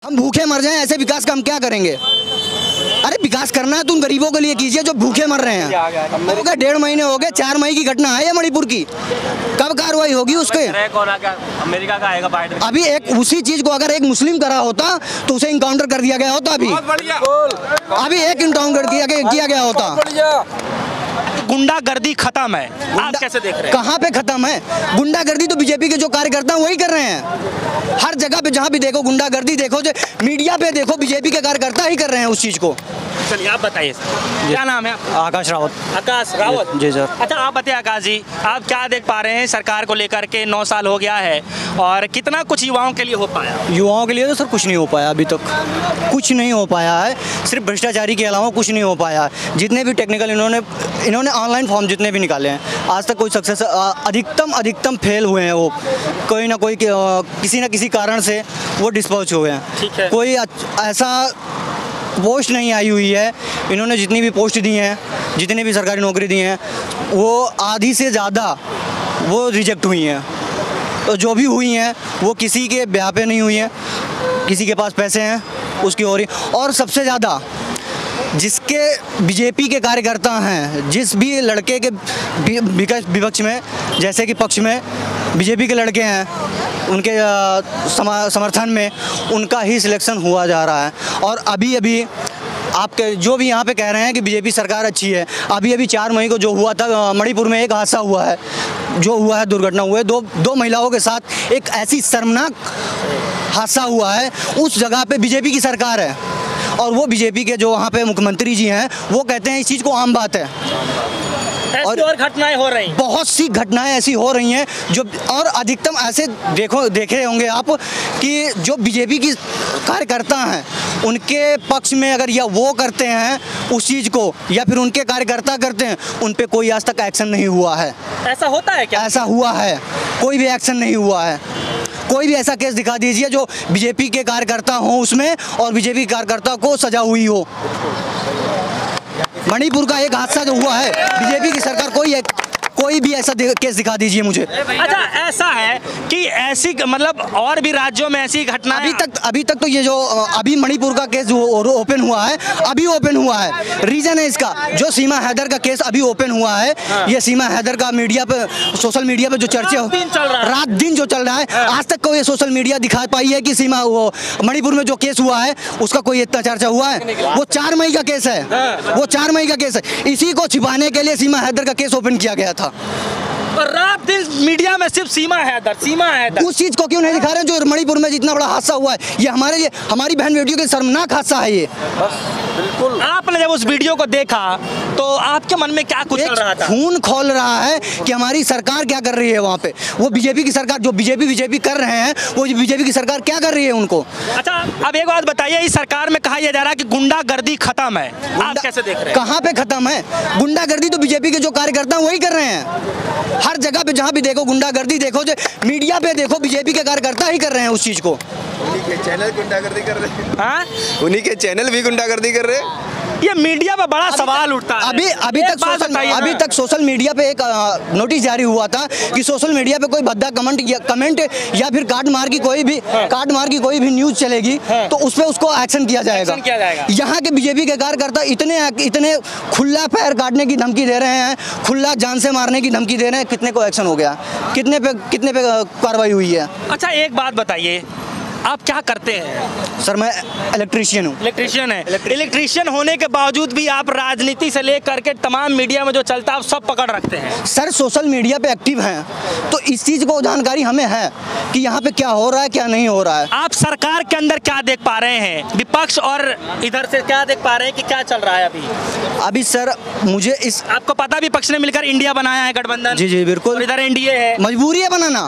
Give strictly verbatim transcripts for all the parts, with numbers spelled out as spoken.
हम भूखे मर जाएं, ऐसे विकास का हम क्या करेंगे? अरे विकास करना है तो उन गरीबों के लिए कीजिए जो भूखे मर रहे हैं। हो गए डेढ़ महीने हो गए, चार मई की घटना है ये मणिपुर की, कब कार्रवाई होगी उसके? अमेरिका का आएगा बाइडेन। अभी एक उसी चीज को अगर एक मुस्लिम करा होता तो उसे इनकाउंटर कर दिया गया होता। अभी अभी एक इनकाउंटर किया किया गया होता। गुंडागर्दी खत्म है, आप कैसे देख रहे हैं? कहाँ पे खत्म है गुंडागर्दी? तो बीजेपी के जो कार्यकर्ता हैं वही कर रहे हैं। हर जगह पे जहाँ भी देखो गुंडागर्दी देखो, जो मीडिया पे देखो बीजेपी के कार्यकर्ता ही कर रहे हैं उस चीज को। चलिए आप बताइए, क्या नाम है? आकाश रावत। आकाश रावत जी सर। अच्छा आप बताइए आकाश जी, आप क्या देख पा रहे हैं सरकार को लेकर के? नौ साल हो गया है और कितना कुछ युवाओं के लिए हो पाया? युवाओं के लिए तो सर कुछ नहीं हो पाया, अभी तक कुछ नहीं हो पाया है। सिर्फ भ्रष्टाचारी के अलावा कुछ नहीं हो पाया। जितने भी टेक्निकल इन्होंने इन्होंने ऑनलाइन फॉर्म जितने भी निकाले हैं आज तक कोई सक्सेस, अधिकतम अधिकतम फेल हुए हैं वो। कोई ना कोई किसी न किसी कारण से वो डिस्पोज हुए हैं। कोई ऐसा पोस्ट नहीं आई हुई है। इन्होंने जितनी भी पोस्ट दी हैं, जितने भी सरकारी नौकरी दी हैं, वो आधी से ज़्यादा वो रिजेक्ट हुई हैं। तो जो भी हुई हैं वो किसी के ब्याह पे नहीं हुई हैं, किसी के पास पैसे हैं उसकी हो रही। और सबसे ज़्यादा जिसके बीजेपी के कार्यकर्ता हैं, जिस भी लड़के के विपक्ष में, जैसे कि पक्ष में बीजेपी के लड़के हैं, उनके समर्थन में उनका ही सिलेक्शन हुआ जा रहा है। और अभी अभी आपके जो भी यहाँ पे कह रहे हैं कि बीजेपी सरकार अच्छी है, अभी अभी चार मई को जो हुआ था मणिपुर में, एक हादसा हुआ है, जो हुआ है दुर्घटना हुई है, दो दो महिलाओं के साथ एक ऐसी शर्मनाक हादसा हुआ है। उस जगह पे बीजेपी की सरकार है और वो बीजेपी के जो वहाँ पे मुख्यमंत्री जी हैं वो कहते हैं इस चीज़ को आम बात है। और, और घटनाएं हो रही हैं, बहुत सी घटनाएं ऐसी हो रही हैं जो, और अधिकतम ऐसे देखो देखे होंगे आप कि जो बीजेपी की कार्यकर्ता हैं उनके पक्ष में अगर या वो करते हैं उस चीज़ को या फिर उनके कार्यकर्ता करते हैं, उन पे कोई आज तक एक्शन नहीं हुआ है। ऐसा होता है क्या? ऐसा हुआ है, कोई भी एक्शन नहीं हुआ है। कोई भी ऐसा केस दिखा दीजिए जो बीजेपी के कार्यकर्ता हों उसमें और बीजेपी कार्यकर्ता को सजा हुई हो। मणिपुर का एक हादसा जो हुआ है, बीजेपी की सरकार कोई कोई भी ऐसा केस दिखा दीजिए मुझे। अच्छा ऐसा है कि ऐसी मतलब और भी राज्यों में ऐसी घटना अभी तक अभी तक तो ये जो अभी मणिपुर का केस जो ओपन हुआ है, अभी ओपन हुआ है। रीजन है इसका जो सीमा हैदर का केस अभी ओपन हुआ है। हाँ। ये सीमा हैदर का मीडिया पे, सोशल मीडिया पे जो चर्चे हो रात दिन जो चल रहा है, हाँ। आज तक कोई सोशल मीडिया दिखा पाई है कि सीमा वो मणिपुर में जो केस हुआ है उसका कोई इतना चर्चा हुआ है? वो चार मई का केस है, वो चार मई का केस है। इसी को छिपाने के लिए सीमा हैदर का केस ओपन किया गया था। और रात दिन मीडिया में सिर्फ सीमा हैदर सीमा हैदर उस चीज को क्यों नहीं दिखा रहे जो मणिपुर में जितना बड़ा हादसा हुआ है? ये हमारे लिए, हमारी बहन बेटियों के शर्मनाक हादसा है ये। बिल्कुल। आपने जब उस वीडियो को देखा तो आपके मन में क्या कुछ चल रहा था? खून खोल रहा है कि हमारी सरकार क्या कर रही है वहाँ पे। वो बीजेपी की सरकार जो बीजेपी बीजेपी कर रहे हैं, वो बीजेपी की सरकार क्या कर रही है उनको। अच्छा अब एक बात बताइए, इस सरकार में कहा जा रहा है कि गुंडागर्दी खत्म है, आप कैसे देख रहे हैं? कहाँ पे खत्म है गुंडागर्दी? तो बीजेपी के जो कार्यकर्ता वही कर रहे हैं। हर जगह पे जहाँ भी देखो गुंडागर्दी देखो, जो मीडिया पे देखो बीजेपी के कार्यकर्ता ही कर रहे हैं उस चीज को। उन्हीं के चैनल गुंडागर्दी कर रहे हैं। हाँ? उन्हीं के चैनल भी गुंडागर्दी कर रहे हैं। ये मीडिया पे बड़ा सवाल उठता है। अभी अभी तक सोशल अभी तक सोशल मीडिया पे एक नोटिस जारी हुआ था कि सोशल मीडिया पे कोई भद्दा कमेंट या कमेंट या फिर कार्ड मार की कोई भी हाँ। कार्ड मार की कोई भी न्यूज चलेगी हाँ। तो उस पे उसको एक्शन किया जाएगा। जाएगा। यहाँ के बीजेपी के कार्यकर्ता इतने इतने खुला पैर काटने की धमकी दे रहे हैं, खुला जान से मारने की धमकी दे रहे हैं। कितने को एक्शन हो गया? कितने पे कितने पे कार्रवाई हुई है? अच्छा एक बात बताइए, आप क्या करते हैं? सर मैं इलेक्ट्रीशियन हूँ। इलेक्ट्रीशियन है। इलेक्ट्रीशियन होने के बावजूद भी आप राजनीति से लेकर के तमाम मीडिया में जो चलता है आप सब पकड़ रखते हैं। सर सोशल मीडिया पे एक्टिव हैं तो इस चीज़ को जानकारी हमें है कि यहाँ पे क्या हो रहा है क्या नहीं हो रहा है। आप सरकार के अंदर क्या देख पा रहे हैं, विपक्ष और इधर से क्या देख पा रहे हैं कि क्या चल रहा है अभी? अभी सर मुझे इस आपको पता, विपक्ष ने मिलकर इंडिया बनाया है, गठबंधन। जी जी बिल्कुल। इधर एनडीए है। मजबूरी है बनाना,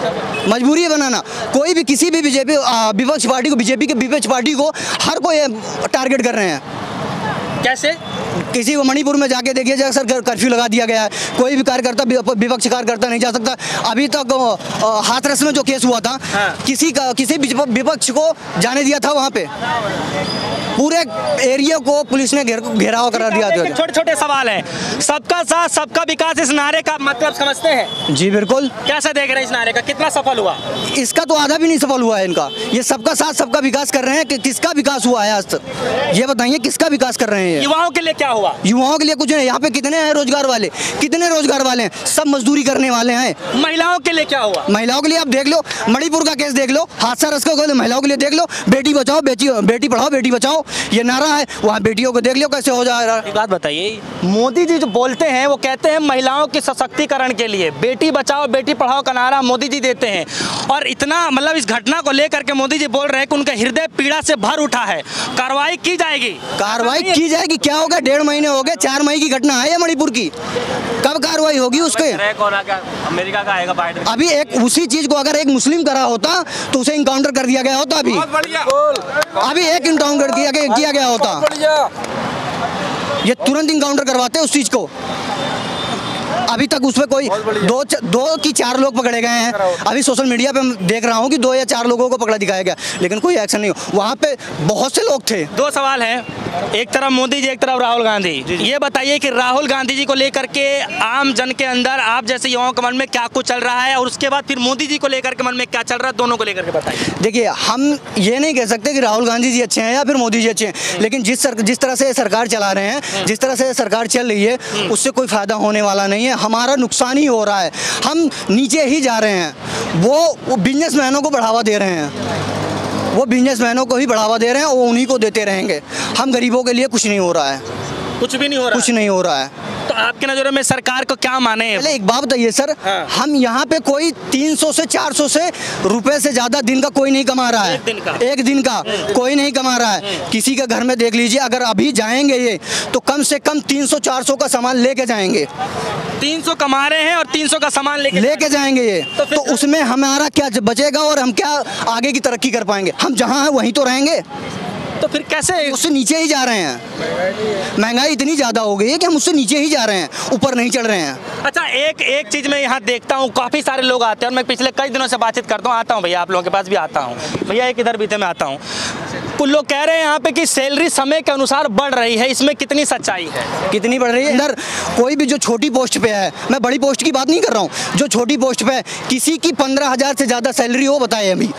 मजबूरी है बनाना। कोई भी किसी भी बीजेपी विपक्ष पार्टी को, बीजेपी के विपक्ष पार्टी को हर कोई टारगेट कर रहे हैं। कैसे? किसी मणिपुर में जाके देखिए जरा सर कर्फ्यू लगा दिया गया है, कोई भी कार्यकर्ता विपक्ष कार्यकर्ता नहीं जा सकता। अभी तक हाथरस में जो केस हुआ था, हाँ। किसी का किसी विपक्ष को जाने दिया था वहाँ पे, पूरे एरिया को पुलिस ने घेर घेराव करा दिया था। छोटे छोटे सवाल हैं, सबका साथ सबका विकास, इस नारे का मतलब समझते हैं? जी बिल्कुल। कैसा देख रहे हैं इस नारे का, कितना सफल हुआ? इसका तो आधा भी नहीं सफल हुआ है इनका। ये सबका साथ सबका विकास कर रहे हैं कि किसका विकास हुआ है आज तक, ये बताइए किसका विकास कर रहे हैं? युवाओं के लिए क्या हुआ? युवाओं के लिए कुछ नहीं। यहाँ पे कितने हैं रोजगार वाले, कितने रोजगार वाले हैं, सब मजदूरी करने वाले हैं। महिलाओं के लिए क्या हुआ? महिलाओं के लिए आप देख लो, मणिपुर का केस देख लो, हादसा रस को महिलाओं के लिए देख लो, बेटी बचाओ बेटी बेटी पढ़ाओ बेटी बचाओ ये नारा है, वहाँ बेटियों को देख लो कैसे हो जा रहा है। एक बात बताइए, मोदी जी जो बोलते हैं वो कहते हैं महिलाओं के सशक्तिकरण के लिए बेटी बचाओ बेटी पढ़ाओ का नारा मोदी जी देते हैं, और इतना मतलब इस घटना को लेकर के मोदी जी बोल रहे हैं कि उनका हृदय पीड़ा से भर उठा है, कार्रवाई की जाएगी। कार्रवाई की जाएगी, क्या होगा? डेढ़ महीने हो गए, चार मई की घटना है ये मणिपुर की, कब कार्रवाई होगी उसके? अमेरिका का आएगा बाइडेन। अभी एक उसी चीज को अगर एक मुस्लिम करा होता तो उसे इनकाउंटर कर दिया गया होता। अभी अभी एक इनकाउंटर किया, किया गया होता, ये तुरंत इनकाउंटर करवाते उस चीज को। अभी तक उसमें कोई दो दो की चार लोग पकड़े गए हैं। अभी सोशल मीडिया पे देख रहा हूँ कि दो या चार लोगों को पकड़ा दिखाया गया, लेकिन कोई एक्शन नहीं हो। वहाँ पे बहुत से लोग थे। दो सवाल हैं, एक तरफ मोदी जी एक तरफ राहुल गांधी। ये बताइए कि राहुल गांधी जी को लेकर के आम जन के अंदर, आप जैसे युवाओं के मन में क्या कुछ चल रहा है, और उसके बाद फिर मोदी जी को लेकर के मन में क्या चल रहा है, दोनों को लेकर के बताइए। देखिए, हम ये नहीं कह सकते कि राहुल गांधी जी अच्छे हैं या फिर मोदी जी अच्छे हैं, लेकिन जिस सर, जिस तरह से सरकार चला रहे हैं, जिस तरह से सरकार चल रही है, उससे कोई फायदा होने वाला नहीं है, हमारा नुकसान ही हो रहा है, हम नीचे ही जा रहे हैं। वो, वो बिजनेसमैनों को बढ़ावा दे रहे हैं, वो बिजनेसमैनों को ही बढ़ावा दे रहे हैं, वो उन्हीं को देते रहेंगे। हम गरीबों के लिए कुछ नहीं हो रहा है, कुछ भी नहीं हो रहा, कुछ नहीं हो रहा है। तो आपके नज़रों में सरकार को क्या माने? पहले एक बात बताइए सर, हाँ। हम यहाँ पे कोई तीन सौ से चार सौ से रुपए से ज्यादा दिन का कोई नहीं कमा रहा है। एक दिन का, एक दिन का कोई नहीं कमा रहा है। किसी के घर में देख लीजिए, अगर अभी जाएंगे ये तो कम से कम तीन सौ चार सौ का सामान लेके जाएंगे। तीन सौ कमा रहे हैं और तीन सौ का सामान लेके लेके जाएंगे ये, तो, तो उसमें हमारा क्या बचेगा और हम क्या आगे की तरक्की कर पाएंगे? हम जहाँ हैं वहीं तो रहेंगे, तो फिर कैसे? उससे नीचे ही जा रहे हैं। महंगाई इतनी ज़्यादा हो गई है कि हम उससे नीचे ही जा रहे हैं, ऊपर नहीं चढ़ रहे हैं। अच्छा, एक एक चीज़ मैं यहाँ देखता हूँ, काफ़ी सारे लोग आते हैं और मैं पिछले कई दिनों से बातचीत करता हूँ, आता हूँ भैया आप लोगों के पास भी आता हूँ, भैया एक इधर बीते में आता हूँ। कुछ लोग कह रहे हैं यहाँ पे कि सैलरी समय के अनुसार बढ़ रही है, इसमें कितनी सच्चाई है? कितनी बढ़ रही है? अंदर कोई भी जो छोटी पोस्ट पे है, मैं बड़ी पोस्ट की बात नहीं कर रहा हूँ, जो छोटी पोस्ट पे है, किसी की पंद्रह हजार से ज़्यादा सैलरी हो, बताए अभी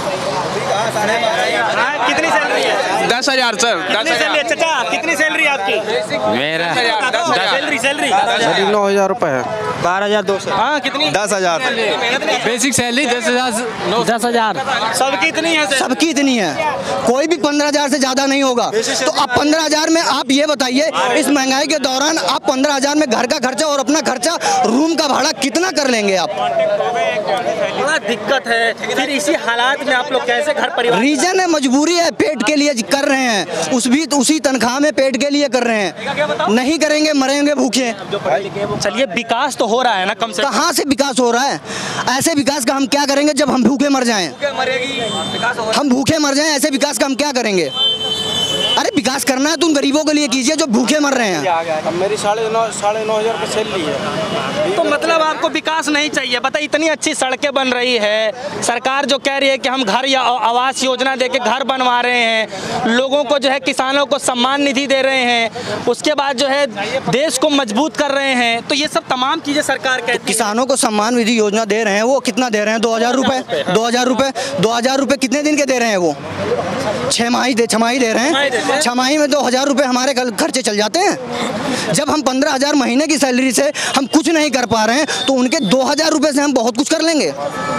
कितनी सैलरी है? दस हजार सर। कितनी सैलरी? चाचा कितनी सैलरी आपकी? मेरा सैलरी सैलरी नौ हजार रुपए है। बारह हजार दो सौ। हाँ कितनी? दस हजार बेसिक सैलरी दस हजार दस हजार सबकी इतनी है? सबकी इतनी है, कोई भी पंद्रह हजार से ज़्यादा नहीं होगा। तो अब पंद्रह हजार में आप ये बताइए, इस महंगाई के दौरान आप पंद्रह हजार में घर का खर्चा और अपना खर्चा, रूम का भाड़ा कितना कर लेंगे आप? बड़ा दिक्कत है। फिर इसी हालात में आप लोग कैसे घर परिवार? रीजन है, मजबूरी है, पेट के लिए कर रहे हैं, उस भी उसी तनख्वाह में पेट के लिए कर रहे हैं, नहीं करेंगे मरेंगे भूखे। चलिए, विकास तो हो रहा है ना कम से कम? कहाँ से विकास हो रहा है? ऐसे विकास का हम क्या करेंगे जब हम भूखे मर जाएं? हम भूखे मर जाएं, ऐसे विकास का हम क्या करेंगे? अरे विकास करना है तो उन गरीबों के लिए कीजिए जो भूखे मर रहे हैं। अब मेरी साढ़े नौ साढ़े नौ हजार रुपये सैलरी है। तो मतलब आपको विकास नहीं चाहिए? बताइए, इतनी अच्छी सड़कें बन रही है, सरकार जो कह रही है कि हम घर या आवास योजना देके घर बनवा रहे हैं, लोगों को जो है किसानों को सम्मान निधि दे रहे हैं, उसके बाद जो है देश को मजबूत कर रहे हैं, तो ये सब तमाम चीज़ें सरकार कहती है। किसानों को सम्मान निधि योजना दे रहे हैं, वो कितना दे रहे हैं? दो हजार रुपये दो हजार रुपये दो हजार रुपये कितने दिन के दे रहे हैं? वो छः माही दे छमाही दे रहे हैं, छमाही में दो हजार रुपये हमारे खर्चे चल जाते हैं। जब हम पंद्रह हजार महीने की सैलरी से हम कुछ नहीं कर पा रहे हैं, तो उनके दो हजार रुपये से हम बहुत कुछ कर लेंगे।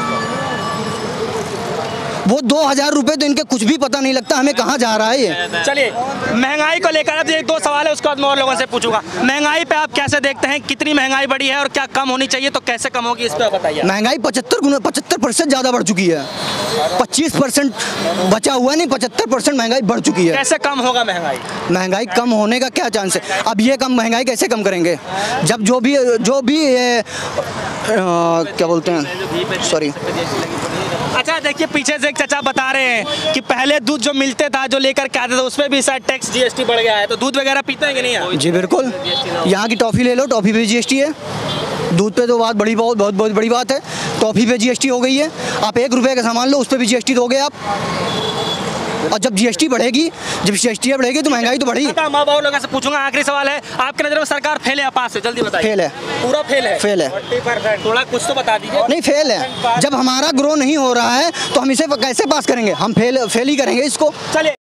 वो दो हजार रुपये तो इनके कुछ भी पता नहीं लगता हमें कहाँ जा रहा है ये। चलिए, महंगाई को लेकर अब एक दो सवाल है, उसके बाद मैं और लोगों से पूछूंगा। महंगाई पे आप कैसे देखते हैं, कितनी महंगाई बढ़ी है और क्या कम होनी चाहिए, तो कैसे कम होगी, इस पर बताइए। महंगाई पचहत्तर गुना पचहत्तर परसेंट ज़्यादा बढ़ चुकी है, पच्चीस परसेंट बचा हुआ नहीं, पचहत्तर परसेंट महंगाई बढ़ चुकी है। कैसे कम होगा महंगाई? महंगाई कम होने का क्या चांस है? अब ये कम महंगाई कैसे कम करेंगे जब जो भी जो भी ये, आ, क्या बोलते हैं, सॉरी अच्छा देखिए, पीछे से एक चचा बता रहे हैं कि पहले दूध जो मिलते था, जो लेकर के आते थे, उस पर भी शायद टैक्स जीएसटी बढ़ गया है, तो दूध वगैरह पीते हैं कि नहीं आप? जी बिल्कुल, यहाँ की टॉफ़ी ले लो, टॉफ़ी पे जीएसटी है। दूध पे तो बात बड़ी बहुत बहुत बहुत बड़ी बात है, टॉफ़ी पे जीएसटी हो गई है। आप एक रुपए का सामान लो, उस पर भी जीएसटी दोगे आप। और जब जीएसटी बढ़ेगी, जब जीएसटी बढ़ेगी तो महंगाई तो बढ़ेगी। माँ बाबू लोगों से पूछूंगा, आखिरी सवाल है, आपकी नज़र में सरकार फेल है या पास है? जल्दी बताइए। फेल है, पूरा फेल है। फेल है, थोड़ा कुछ तो बता दीजिए। नहीं फेल है। जब हमारा ग्रो नहीं हो रहा है तो हम इसे कैसे पास करेंगे? हम फेल फेल ही करेंगे इसको। चलिए।